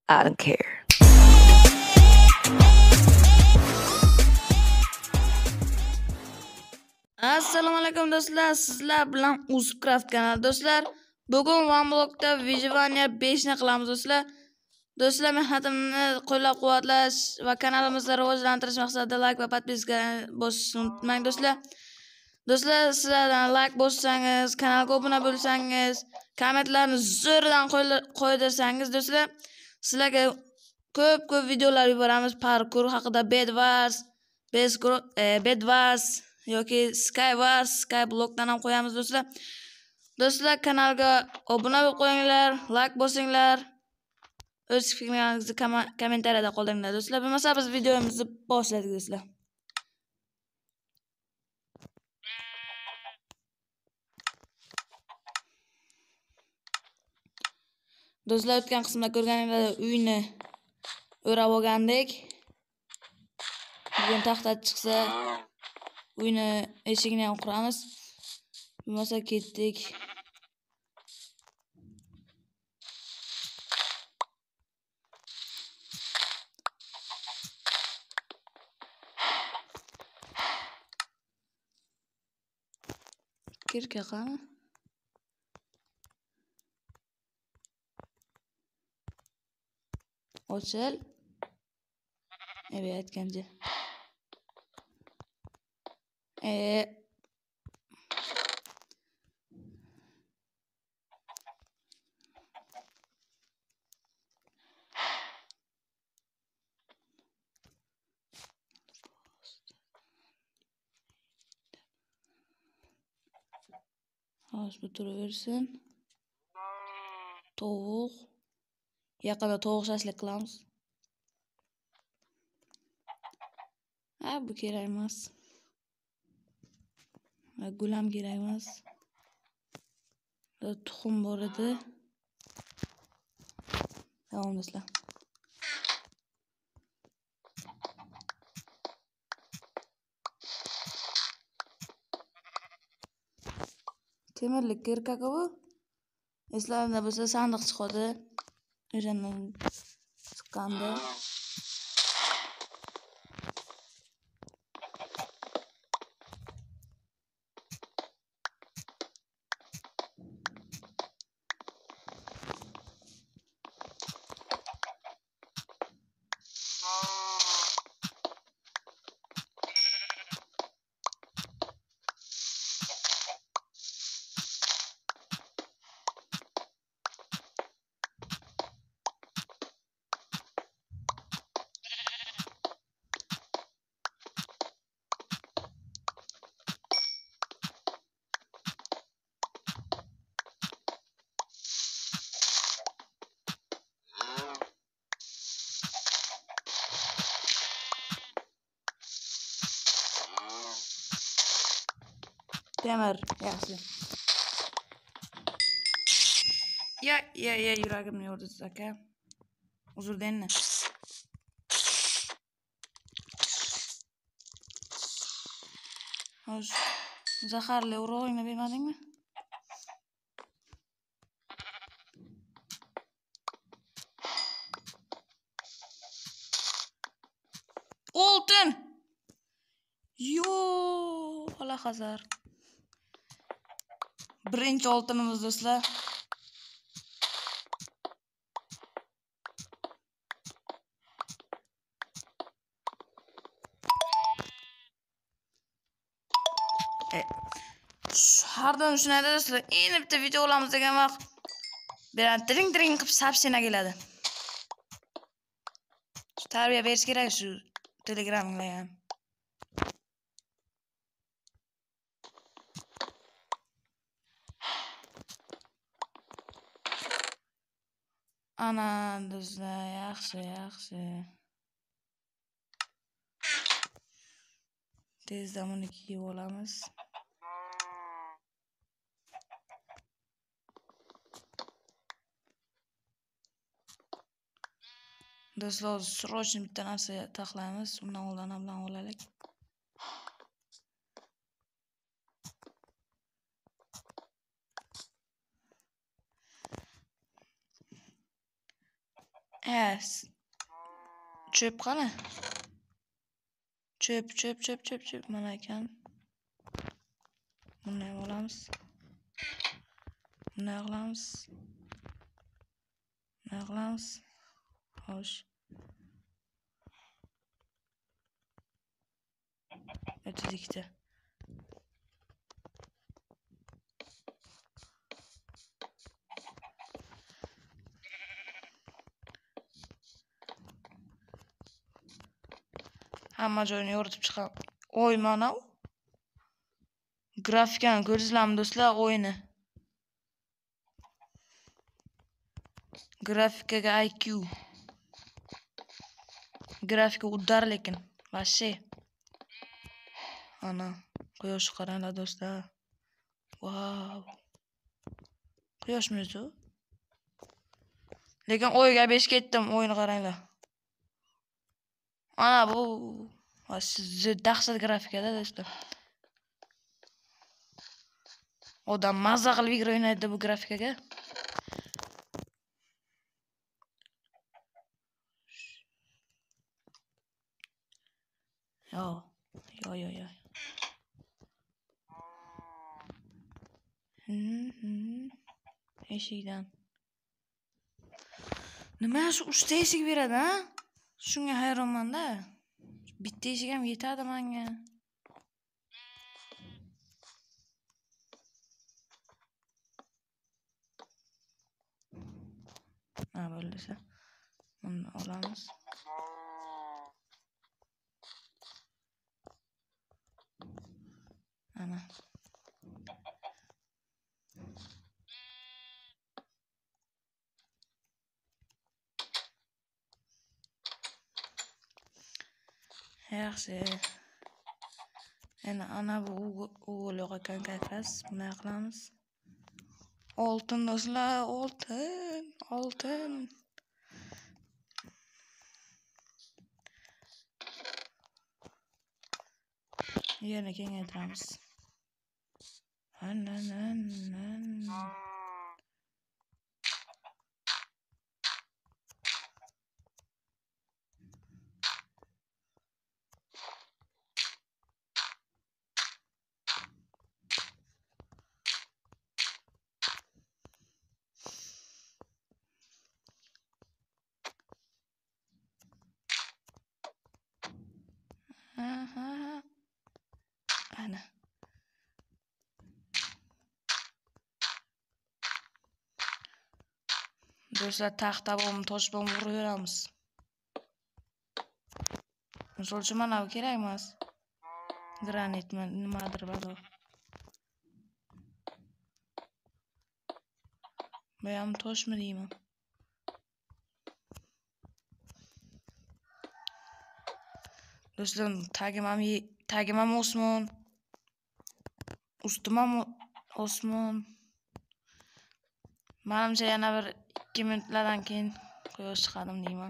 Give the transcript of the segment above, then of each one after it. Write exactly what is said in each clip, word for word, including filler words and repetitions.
I don't care. Assalomu alaykum do'stlar, sizlar bilan Uzcraft kanali do'stlar. Bugun OneBlockda Vyjivaniya besh ni qilamiz do'stlar. Do'stlar, mehnatimni qo'llab-quvvatlash va kanalimizni rivojlantirish maqsadida like va podpiska bosishni unutmang do'stlar. Do'stlar, sizlardan like bossangiz, kanalga obuna bo'lsangiz, kommentlarni zo'rdan qo'ydirsangiz do'stlar, sizlarga ko'p-ko'p videolar yuboramiz parkour haqida, Bedwars, Bedwars yoki Skywars, Skyblockdan ham qo'yamiz do'stlar. Do'stlar, kanalga obuna bo'lib qo'yinglar, like bosinglar. O'z fikrlaringizni kommentariyada qoldiringlar do'stlar. Bo'lmasa biz videomizni boshladik do'stlar. Do'stlar, o'tgan qismda ko'rganingizda uyni o'rab olgandik. Bugun taxta chiqsa uyni eshigini ham quramiz. Bo'lmasa ketdik. Kirka qani? Ochil. Evet, aytgancha. E Hoş bu turaversin. Tovuq. Yaqinda tovuq shashlik qilamiz. Ha, bu kerak emas. Gul ham kerak emas. Tuxum bor edi. Davom do'stlar. Temirlik kirkaka bu. Eslarida bo'lsa sandiq chiqadi. O'shandan chiqqanda. Temir, yaxshi. Ya, ya, ya, yuragimni yordi aka. Uzr deyinni. Xo'sh, zaharli urug'ingni bermadingmi? Oltin! Yo, ala hazar. Birinchi oltinimiz do'stlar. Hardan shunday do'stlar, endi bitta video olamiz degan vaqt bilan tiring-tiring qilib sapsina keladi. Tarbiya berish kerak shu Telegramga ham. Ana do'stlar, yaxshi, yaxshi. Tezda buni kiyib olamiz. Do'stlar, srochni bitta narsa taxlaymiz. Undan oldin ham bilan olaylik. Yes. Çöp qani? Çöp, çöp, çöp, çöp, çöp. Mana ekan. Bunday olamiz. Bunday qilamiz. Bunday qilamiz. Xo'sh. o'ttiz ikkita. Hamma joyini yoritib chiqam. Oy, mana u. Grafikani ko'rsizlarmi do'stlar, o'yini. Grafikaga I Q. Grafika udar lekin. Vashi. Ana, quyosh qaranglar do'stlar. Wow. Quyoshmi o'zi? Lekin o'yga besh ketdim, o'yini qaranglar. Ana bu vashi dahshat grafikada do'stlar. Odam mazza qilib igro o'ynaydi bu grafikaga. Yo, yo, yo, yo. Hmm, eshikdan. Nima shu uchta eshik beradi, ha? Shunga hayronman-da. Bitta eshik ham yetadi menga. Ha, bo'lsa. Buni olamiz. Ana. Yaxshi. Ana ana bu o'g'il yo'q ekan kayfas. Bunday qilamiz. Oltin do'stlar, oltin, oltin. Yana kengaytiramiz. Ana ana. Aha. Ana. Do'stlar, taxta bomb, tosh bomb uraveramiz. Misol uchun mana bu kerak emas. Granitmi, nimadir bado. Bu ham toshmi deyman. Do'stlar, tagim ham tagim ham osmon. Ustim ham osmon. Menimcha yana bir ikki minutlardan keyin quyosh chiqadim deyman.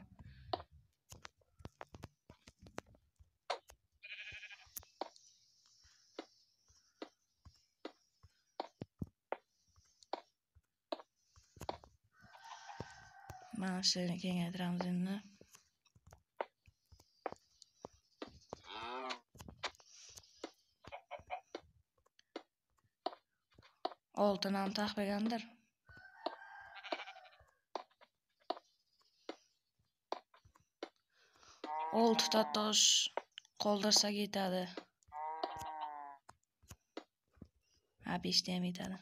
Mana shuni kengaytiramiz endi. Oltin ham taxmagandir. oltita tosh qoldirsak yetadi. Ha, beshta ham yetadi.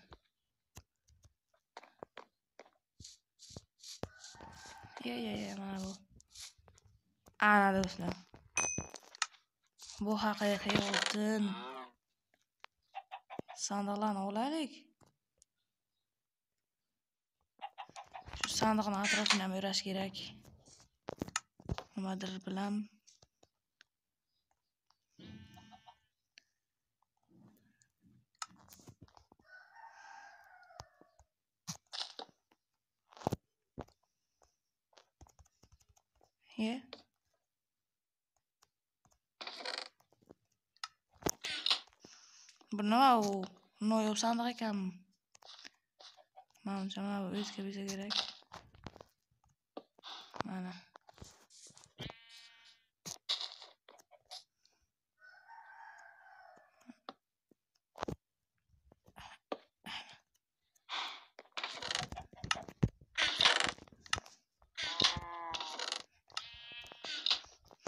Ye, ye, ye, mana bu. Ana do'stlar. Bu haqiqiy oltin. Sandiqlarni olaylik. Shu sandiqning atrofini ham o'rash kerak. Nimadir bilan. Ye. Bu nima u? Noyob sandiq ekanmi? Menimcha mana bu o'zga bo'lsa kerak. Mana.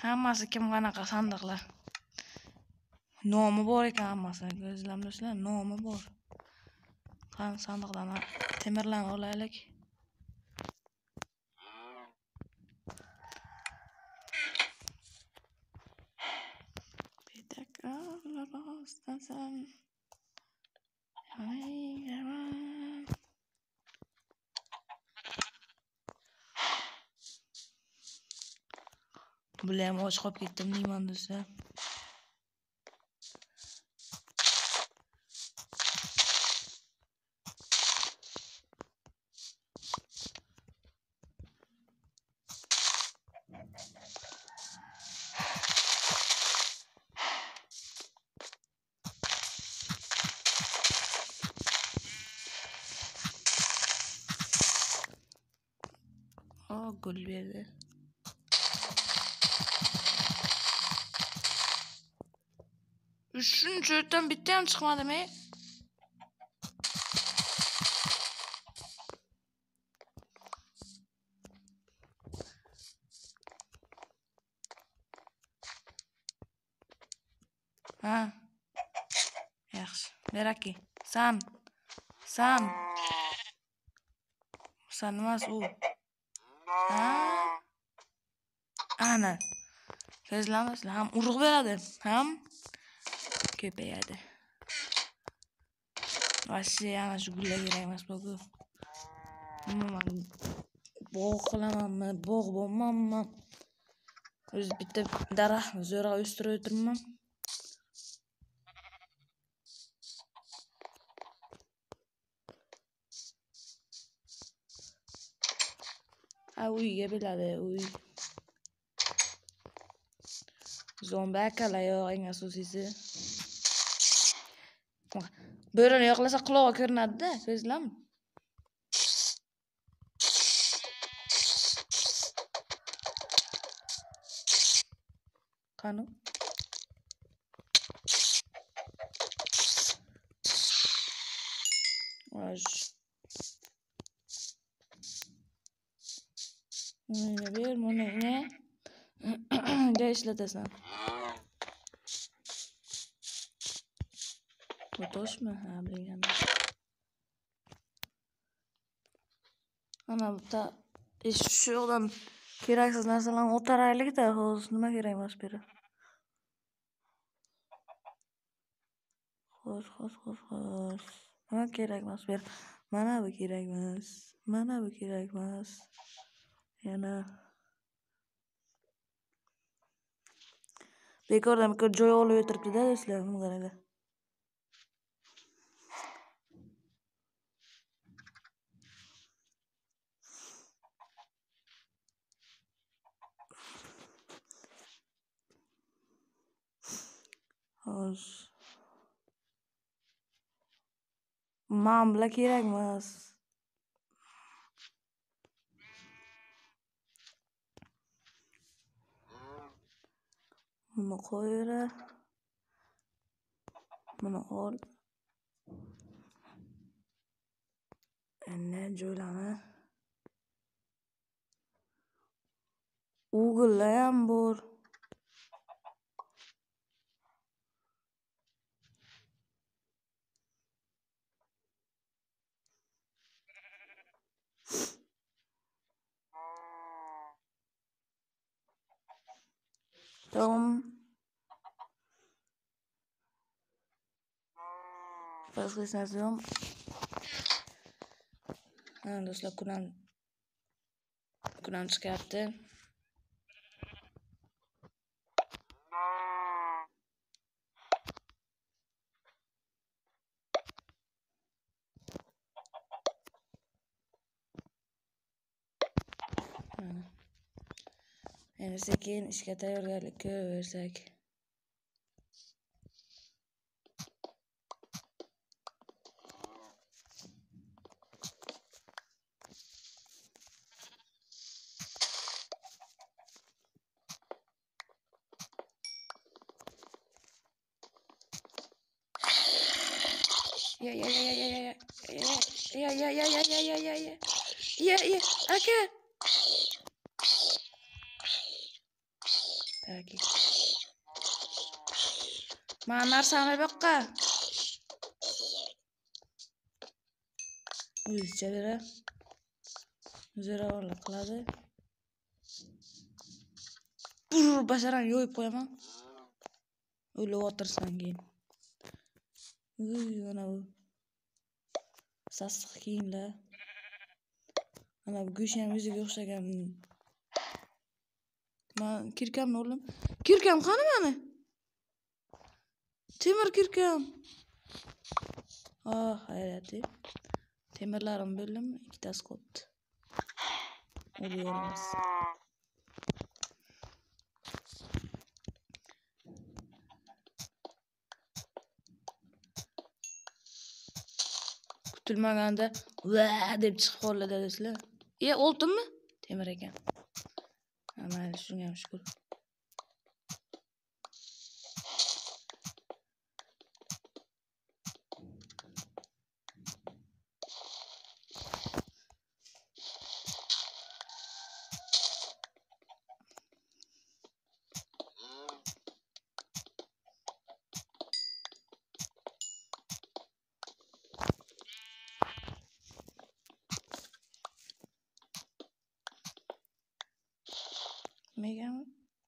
Hammasi kim qanaqa sandiqlar. Nomi bor ekan hammasi. Ko'zlam do'stlar, nomi bor. Qani sandiqlarni temirlarni olaylik. Betaklar ostasan. Bular ham och qolib ketdim deyman do'stlar. Oh, gul berdi. Shuncha yerdan bitta ham chiqmadimi? Ha. Yaxshi. Beraki. San. San. San emas u. Ha. Ana. Ko'zlamaslar ham urug' beradi, ham ko'payadi. Vasi ana shu gullar kerak emas bu. Men bog' qilamanmi, bog' bo'lmanmi? O'z bitta daraxt zo'rg'a o'stirib o'tirman. Ha, uyga biladi, uy. Zombi akalar yo'q, eng asosiysi. Bo'rini yo'qlasa qulog'i ko'rinadi-da, ko'zlam. Qani? Osh. Mana ber, mana ne? Ne ishlatasan? Bu toshmi? Ha, bilganman. Ana bu ta shu yoqdan keraksiz narsalarni o'taraylik-da, hozir nima kerak emas beri. Xo'sh, xo'sh, xo'sh, xo'sh. Nima kerak emas ber. Mana bu kerak emas. Mana bu kerak emas. Yana bekordan bekor joy olib o'tiribdi-da do'stlar, buni qaranglar. Xo'sh. Men bular kerak emas. Buni qo'yaver. Buni ol. Ana jo'lani. O'g'illar ham bor. Tamam. Başka istasyum. Ha, do'stlar, kunam kunam chiqyapti. Endi sekin ishga tayyorgarlik ko'rsak. Ya ya ya ya ya ya ya ya ya ya ya ya ya ya ya ya aka Taki. Mana narsani yo'qqa. O'zicha bera. Zo'ravonlik qiladi. Bur basharani yo'yib qo'yaman. O'ylab o'tirsan keyin. Uy, mana bu. Sassiq kiyimlar. Mana bu go'sht ham o'ziga o'xshagan. Men kirkamni o'g'lim. Kirkam qani meni? Temir kirkam. Ah, hayrati. Temirlarim bo'ldim, ikkitasi qoldi. O'liyamiz. Kutilmaganda va deb chiqib qoldi dedingizlar. E, oltinmi? Temir ekan. Mayli, shunga ham shukr. Megami?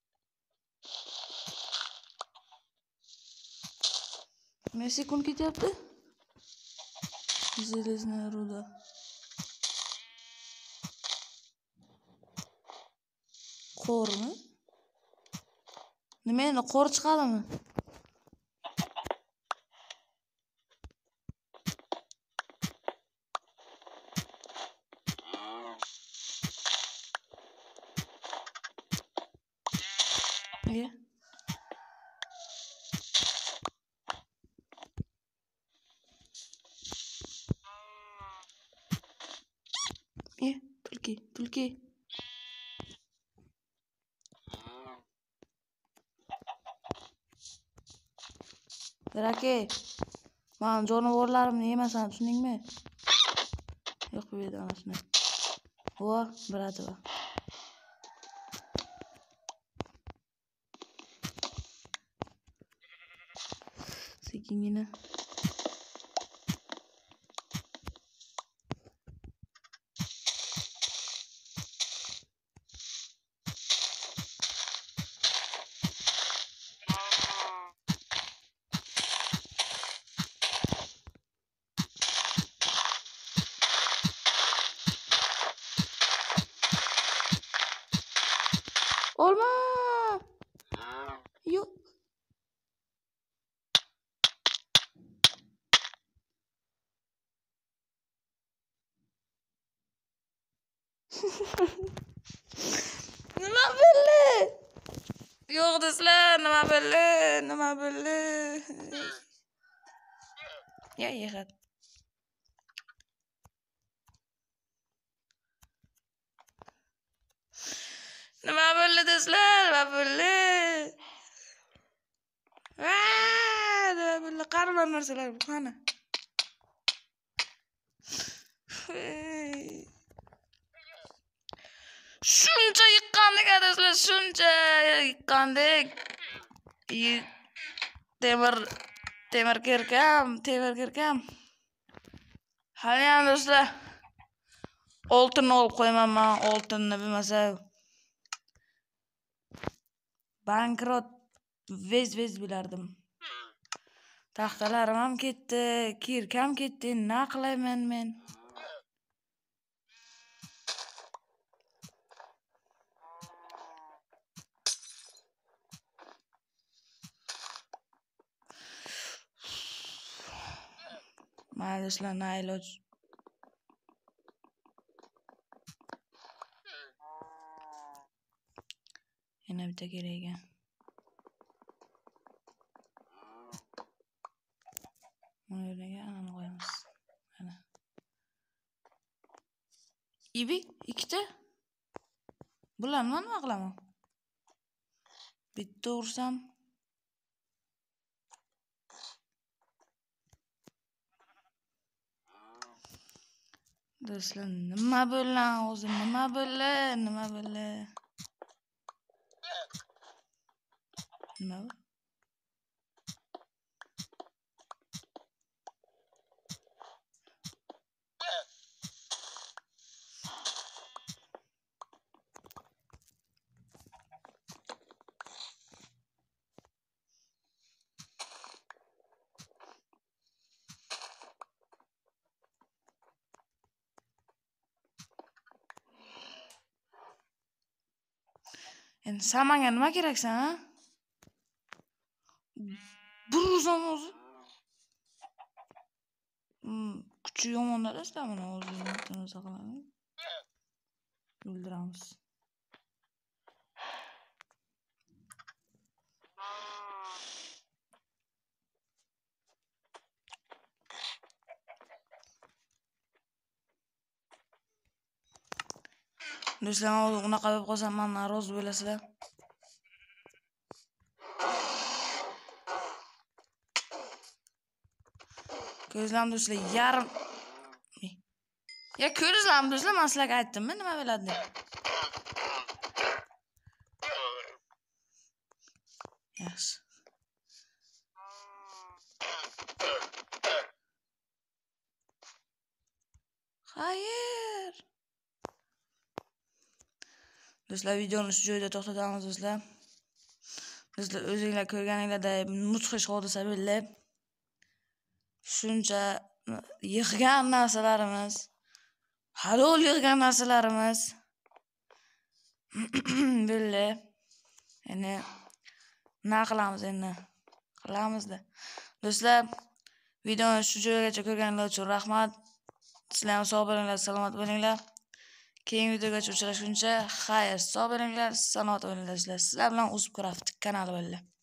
Messi kun ketyapti? Железная руда. Qo'rmi? Nima endi qo'r chiqadimi? Ya. Ya, tulki, tulki. Rake, men jonivorlarimni yemasan, tushundingmi? Yo'q, bu yerda anasini. Vo, brati va. Sekingina. Olma! Yo'q. Nima bo'ldi? Yo'q do'stlar, nima bo'ldi? Nima bo'ldi? Ya, yig'at. Nima bo'ldi do'stlar? Nima bo'ldi? Aa, nima bo'ldi? Qarilar narsalar bu qani? Shuncha yiqqandik do'stlar, shuncha yiqqandik. Temir temir kirkam, temir kirkam. Hali ham do'stlar oltin olib qo'yman men, oltinni bilmasa bankrot vez-vez bilardim. Taxtalarim ham ketdi, kirkam ketdi, nima qilayman men? Maylislar, na iloj. Yana bitta kerak ekan. Mana yerga anani qo'yamiz. Mana. Ibi ikkita. Bularni nima qilaman? Bitta ursam do'stlar, nima bo'lgan o'zi? Nima bo'ldi? Nima bo'ldi? Nima bu? Endi samanga nima keraksan, ha? Buruzam o'zi. Hmm, kuchi yomonlar asla buni o'zini saqlaymiz. O'ldiramiz. Do'stlar, unaqa bo'lib qolsam, mendan rozi bo'lasizlar. Ko'zlam do'stlar, yarim. Ya ko'rizlam do'stlar, men sizlarga aytdimmi, nima bo'ladi deb. Yaxshi. Hayır. Do'stlar, videoni shu joyda to'xtatamiz do'stlar. Do'stlar, o'zingizlar ko'rganinglardek mudhish hodisa bo'ldi. Shuncha yig'gan narsalarimiz, halol yig'gan narsalarimiz bo'ldi. Ya'ni nima qilamiz endi? Qilamiz-da. Do'stlar, videoni shu joygacha ko'rganinglar uchun rahmat. Sizlar sog' bo'linglar, salomat bo'linglar. Keyingi videogacha uchrashguncha xayr, sog' bo'linglar, salomat bo'linglar. Sizlar bilan UzCraft kanali bo'ldi.